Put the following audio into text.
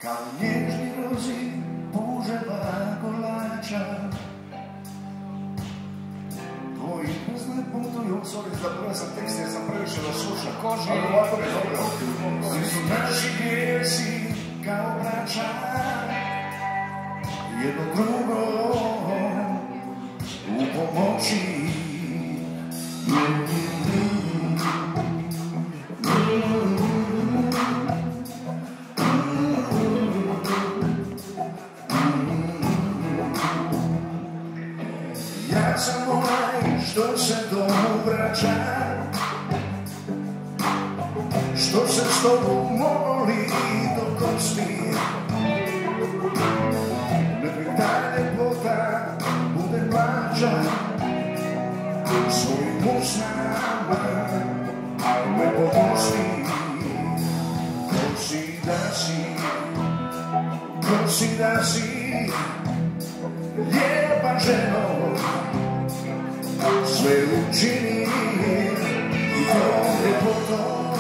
Kao nježni rozi puževa kolača. Tvoji prazne putuju, sorry, zaboravio sam tekst jer sam previše da slušam. Koži. Ali ovako je dobro. Svi su naši grijesi kao braća, jedno drugo u pomoći. Ja sam onaj što se domu vraća, što se s tobom moli do kosti. Nek mi ta ljepota bude plaća svojim usnama, me popusti. Ko si da si, ko si da si, lijepa ženo, sve učini i to ljepoto.